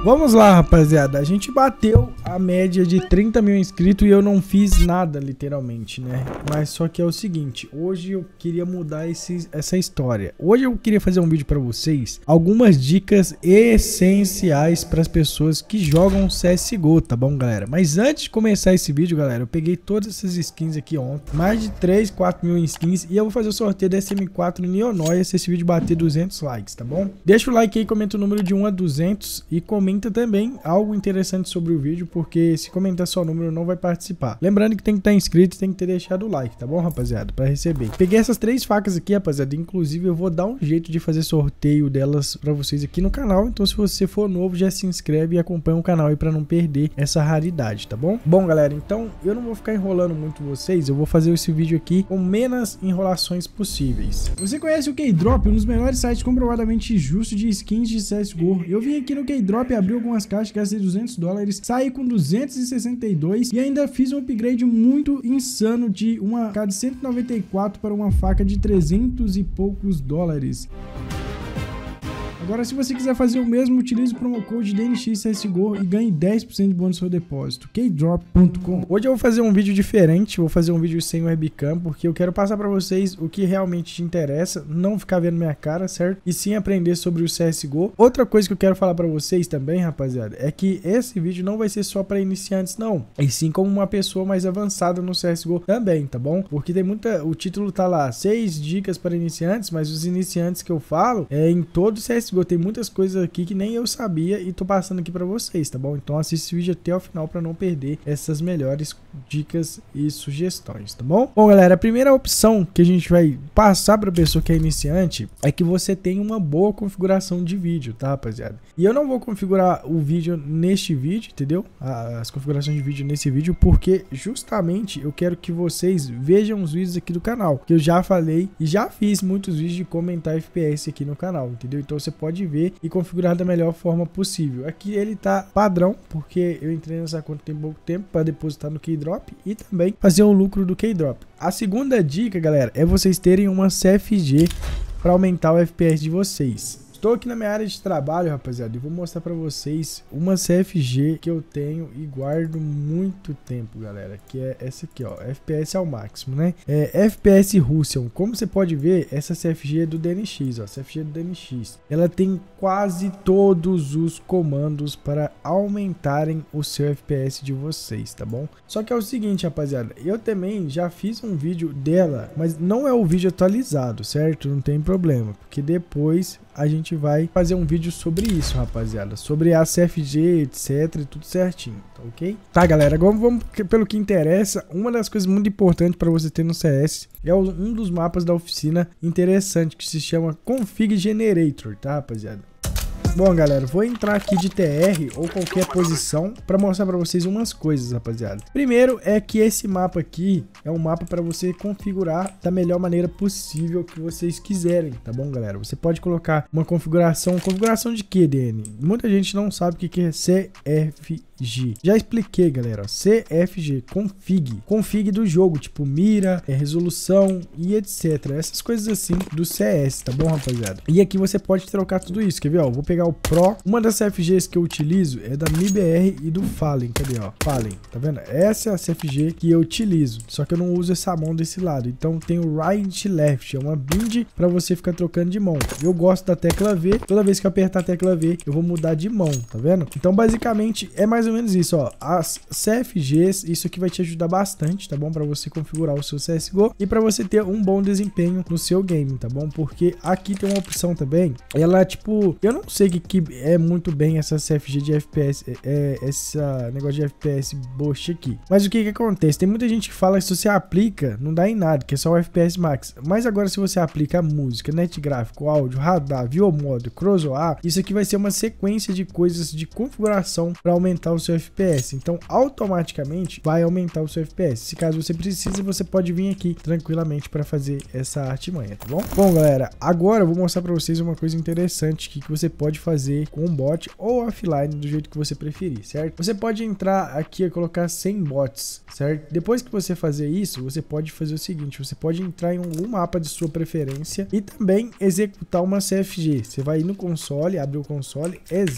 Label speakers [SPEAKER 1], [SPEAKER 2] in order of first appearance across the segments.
[SPEAKER 1] Vamos lá, rapaziada, a gente bateu a média de 30 mil inscritos e eu não fiz nada, literalmente, né? Mas só que é o seguinte, hoje eu queria mudar essa história. Hoje eu queria fazer um vídeo pra vocês, algumas dicas essenciais para as pessoas que jogam CSGO, tá bom, galera? Mas antes de começar esse vídeo, galera, eu peguei todas essas skins aqui ontem, mais de 3, 4 mil skins, e eu vou fazer o sorteio da SM4 Neonoia se esse vídeo bater 200 likes, tá bom? Deixa o like aí, comenta o número de 1 a 200 e comenta também algo interessante sobre o vídeo, porque se comentar só o número não vai participar. Lembrando que tem que estar inscrito e tem que ter deixado o like, tá bom, rapaziada? Pra receber. Peguei essas 3 facas aqui, rapaziada, inclusive eu vou dar um jeito de fazer sorteio delas pra vocês aqui no canal, então se você for novo já se inscreve e acompanha o canal aí pra não perder essa raridade, tá bom? Bom, galera, então eu não vou ficar enrolando muito vocês, eu vou fazer esse vídeo aqui com menos enrolações possíveis. Você conhece o Keydrop, um dos melhores sites comprovadamente justos de skins de CSGO. Eu vim aqui no Keydrop, abri algumas caixas, gastei $200, saí com 262 e ainda fiz um upgrade muito insano de uma AK de 194 para uma faca de 300 e poucos dólares. Agora, se você quiser fazer o mesmo, utilize o promo code DNXCSGO e ganhe 10% de bônus no seu depósito. Keydrop.com. Hoje eu vou fazer um vídeo diferente, vou fazer um vídeo sem webcam, porque eu quero passar para vocês o que realmente te interessa, não ficar vendo minha cara, certo? E sim aprender sobre o CSGO. Outra coisa que eu quero falar para vocês também, rapaziada, é que esse vídeo não vai ser só para iniciantes, não. E sim como uma pessoa mais avançada no CSGO também, tá bom? Porque tem muita... O título tá lá, 6 dicas para iniciantes, mas os iniciantes que eu falo é em todo o CSGO. Tem muitas coisas aqui que nem eu sabia e tô passando aqui pra vocês, tá bom? Então assiste esse vídeo até o final pra não perder essas melhores dicas e sugestões, tá bom? Bom, galera, a primeira opção que a gente vai passar pra pessoa que é iniciante é que você tenha uma boa configuração de vídeo, tá, rapaziada? E eu não vou configurar o vídeo neste vídeo, entendeu? As configurações de vídeo nesse vídeo, porque justamente eu quero que vocês vejam os vídeos aqui do canal, que eu já falei e já fiz muitos vídeos de comentar FPS aqui no canal, entendeu? Então você pode ver e configurar da melhor forma possível. Aqui ele tá padrão, porque eu entrei nessa conta tem pouco tempo para depositar no Keydrop e também fazer um lucro do Keydrop. A segunda dica, galera, é vocês terem uma CFG para aumentar o FPS de vocês. Estou aqui na minha área de trabalho, rapaziada, e vou mostrar pra vocês uma CFG que eu tenho e guardo muito tempo, galera, que é essa aqui, ó, FPS ao máximo, né? É FPS Russian. Como você pode ver, essa CFG é do DNX, ó, CFG do DNX. Ela tem quase todos os comandos para aumentarem o seu FPS de vocês, tá bom? Só que é o seguinte, rapaziada, eu também já fiz um vídeo dela, mas não é o vídeo atualizado, certo? Não tem problema, porque depois a gente vai fazer um vídeo sobre isso, rapaziada, sobre a CFG, etc, e tudo certinho, tá ok? Tá, galera, agora vamos pelo que interessa. Uma das coisas muito importantes para você ter no CS é um dos mapas da oficina interessante, que se chama Config Generator, tá, rapaziada? Bom, galera, vou entrar aqui de TR ou qualquer posição para mostrar para vocês umas coisas, rapaziada. Primeiro é que esse mapa aqui é um mapa para você configurar da melhor maneira possível que vocês quiserem, tá bom, galera? Você pode colocar uma configuração de quê, DN? Muita gente não sabe o que é CFG. Já expliquei, galera, ó, CFG, config do jogo, tipo mira, resolução e etc. Essas coisas assim do CS, tá bom, rapaziada? E aqui você pode trocar tudo isso, quer ver, ó? Vou pegar o Pro. Uma das CFGs que eu utilizo é da MIBR e do Fallen. Cadê, ó? Fallen, tá vendo? Essa é a CFG que eu utilizo, só que eu não uso essa mão desse lado. Então tem o right e left, é uma bind para você ficar trocando de mão. Eu gosto da tecla V. Toda vez que eu apertar a tecla V, eu vou mudar de mão, tá vendo? Então basicamente é mais ou menos isso, ó. As CFGs, isso aqui vai te ajudar bastante, tá bom? Para você configurar o seu CSGO e para você ter um bom desempenho no seu game, tá bom? Porque aqui tem uma opção também, ela tipo, eu não sei que é muito bem essa CFG de FPS, essa negócio de FPS bush aqui. Mas o que acontece? Tem muita gente que fala que se você aplica, não dá em nada, que é só o FPS max. Mas agora se você aplica a música, net gráfico, áudio, radar, view mode, crossbar, isso aqui vai ser uma sequência de coisas de configuração para aumentar o seu FPS. Então automaticamente vai aumentar o seu FPS. Se caso você precise, você pode vir aqui tranquilamente para fazer essa artimanha, tá bom? Bom, galera, agora eu vou mostrar para vocês uma coisa interessante aqui que você pode fazer com bot ou offline, do jeito que você preferir, certo? Você pode entrar aqui e colocar 100 bots, certo? Depois que você fazer isso, você pode fazer o seguinte, você pode entrar em algum mapa de sua preferência e também executar uma CFG. Você vai ir no console, abre o console,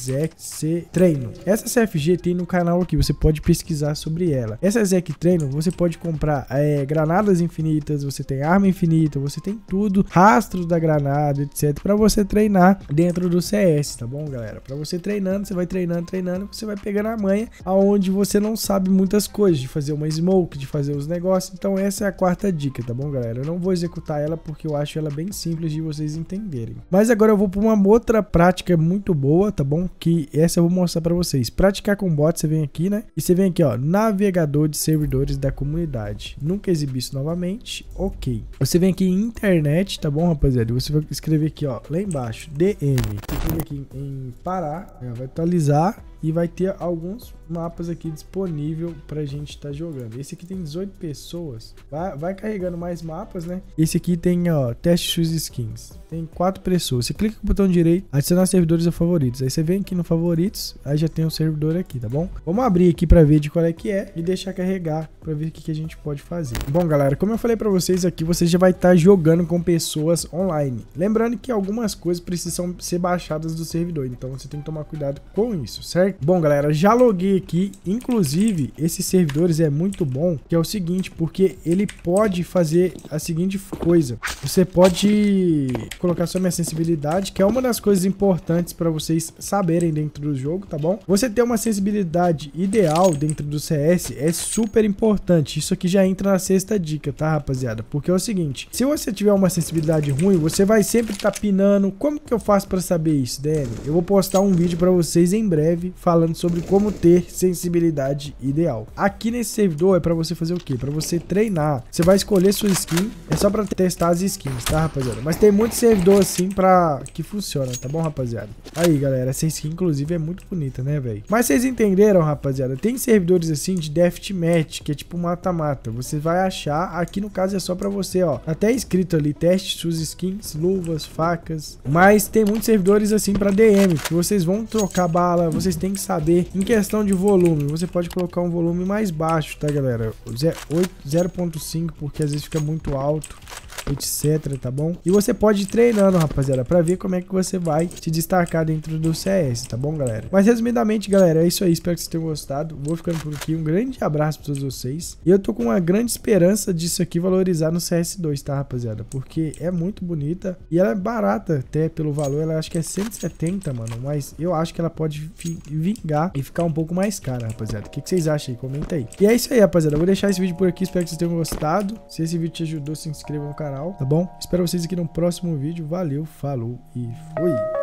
[SPEAKER 1] exec treino. Essa CFG tem no canal aqui, você pode pesquisar sobre ela. Essa exec treino, você pode comprar granadas infinitas, você tem arma infinita, você tem tudo, rastros da granada, etc, para você treinar dentro do CS, tá bom, galera? Para você treinando, você vai treinando, você vai pegando a manha aonde você não sabe muitas coisas, de fazer uma smoke, de fazer os negócios. Então essa é a quarta dica, tá bom, galera? Eu não vou executar ela porque eu acho ela bem simples de vocês entenderem. Mas agora eu vou para uma outra prática muito boa, tá bom? Que essa eu vou mostrar para vocês. Praticar com bot, você vem aqui, né? E você vem aqui, ó, navegador de servidores da comunidade. Nunca exibi isso novamente, ok. Você vem aqui em internet, tá bom, rapaziada? Você vai escrever aqui, ó, lá embaixo, DM. Você clica aqui em parar, vai atualizar e vai ter alguns mapas aqui disponível pra gente estar jogando. Esse aqui tem 18 pessoas. Vai carregando mais mapas, né? Esse aqui tem, ó, teste suas skins. Tem 4 pessoas. Você clica com o botão direito, adicionar servidores a favoritos. Aí você vem aqui no favoritos, aí já tem um servidor aqui, tá bom? Vamos abrir aqui pra ver de qual é que é e deixar carregar pra ver o que a gente pode fazer. Bom, galera, como eu falei pra vocês aqui, você já vai estar jogando com pessoas online. Lembrando que algumas coisas precisam ser baixadas do servidor, então você tem que tomar cuidado com isso, certo? Bom, galera, já loguei aqui. Inclusive, esses servidores é muito bom, que é o seguinte, porque ele pode fazer a seguinte coisa. Você pode colocar sua minha sensibilidade, que é uma das coisas importantes para vocês saberem dentro do jogo, tá bom? Você ter uma sensibilidade ideal dentro do CS é super importante. Isso aqui já entra na sexta dica, tá, rapaziada? Porque é o seguinte, se você tiver uma sensibilidade ruim, você vai sempre estar pinando. Como que eu faço para saber isso, DL? Eu vou postar um vídeo para vocês em breve falando sobre como ter sensibilidade ideal. Aqui nesse servidor é para você fazer o quê? Para você treinar. Você vai escolher sua skin, é só para testar as skins, tá, rapaziada? Mas tem muito servidor assim para que funciona, tá bom, rapaziada? Aí, galera, essa skin inclusive é muito bonita, né, velho? Mas vocês entenderam, rapaziada? Tem servidores assim de deathmatch, que é tipo mata-mata. Você vai achar, aqui no caso é só para você, ó, até escrito ali, teste suas skins, luvas, facas. Mas tem muitos servidores assim para DM, que vocês vão trocar bala, vocês têm que saber. Em questão de volume, você pode colocar um volume mais baixo, tá, galera? 0.5, porque às vezes fica muito alto, etc, tá bom? E você pode ir treinando, rapaziada, pra ver como é que você vai se destacar dentro do CS, tá bom, galera? Mas resumidamente, galera, é isso aí. Espero que vocês tenham gostado. Vou ficando por aqui. Um grande abraço pra todos vocês. E eu tô com uma grande esperança disso aqui valorizar no CS2, tá, rapaziada? Porque é muito bonita e ela é barata até pelo valor. Ela acho que é 170, mano. Mas eu acho que ela pode vingar e ficar um pouco mais cara, rapaziada. O que vocês acham aí? Comenta aí. E é isso aí, rapaziada. Eu vou deixar esse vídeo por aqui. Espero que vocês tenham gostado. Se esse vídeo te ajudou, se inscreva no canal, tá bom? Espero vocês aqui no próximo vídeo. Valeu, falou e fui!